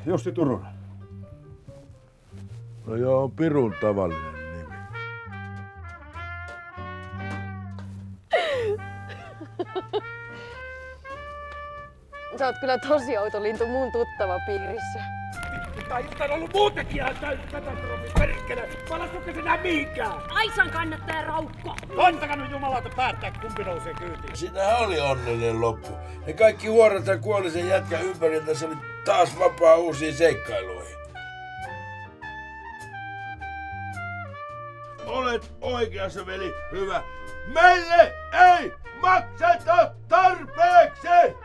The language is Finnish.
Jussi Turunen. No joo, pirun tavallinen nimi. Sä oot kyllä tosi outo lintu mun tuttava piirissä. Tai jotain on ollut muutenkin ihan täysin katastrofi, perkele! Palastukko se nää mihinkään? Aisan kannattaja Raukko! Koittakaa nyt jumalauta päättää, kumpi nousee kyytiin. Siinähän oli onnellinen loppu. Ne kaikki huorat ja kuoli sen jätkän ympäriltä, se oli taas vapaa uusiin seikkailuihin. Olet oikeassa, veli. Hyvä. Meille ei makseta tarpeeksi!